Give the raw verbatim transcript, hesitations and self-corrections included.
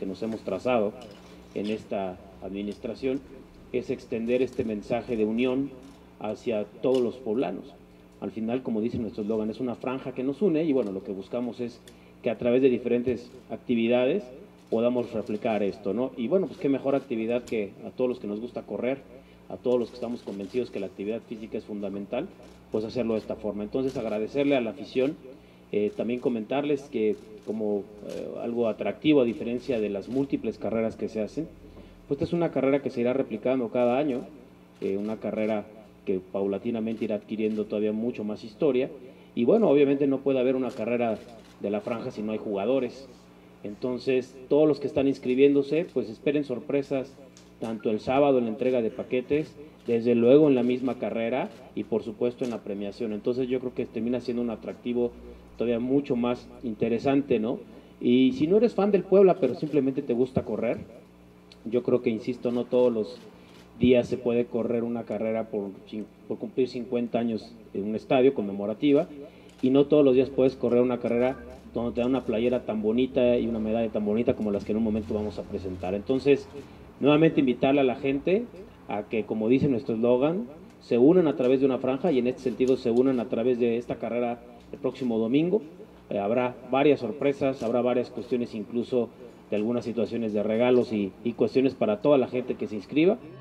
nos hemos trazado en esta administración es extender este mensaje de unión hacia todos los poblanos. Al final, como dice nuestro eslogan, es una franja que nos une y bueno, lo que buscamos es que a través de diferentes actividades podamos replicar esto, ¿no? Y bueno, pues qué mejor actividad que a todos los que nos gusta correr, a todos los que estamos convencidos que la actividad física es fundamental, pues hacerlo de esta forma. Entonces agradecerle a la afición, eh, también comentarles que como eh, algo atractivo a diferencia de las múltiples carreras que se hacen, pues esta es una carrera que se irá replicando cada año, eh, una carrera que paulatinamente irá adquiriendo todavía mucho más historia, y bueno, obviamente no puede haber una carrera de la franja si no hay jugadores. Entonces, todos los que están inscribiéndose, pues esperen sorpresas, tanto el sábado en la entrega de paquetes, desde luego en la misma carrera y por supuesto en la premiación. Entonces yo creo que termina siendo un atractivo todavía mucho más interesante, ¿no? Y si no eres fan del Puebla, pero simplemente te gusta correr, yo creo que, insisto, no todos los días se puede correr una carrera por, por cumplir cincuenta años en un estadio conmemorativa, y no todos los días puedes correr una carrera donde te da una playera tan bonita y una medalla tan bonita como las que en un momento vamos a presentar. Entonces, nuevamente invitarle a la gente a que, como dice nuestro eslogan, se unan a través de una franja, y en este sentido se unan a través de esta carrera el próximo domingo. Eh, habrá varias sorpresas, habrá varias cuestiones, incluso de algunas situaciones de regalos y, y cuestiones para toda la gente que se inscriba.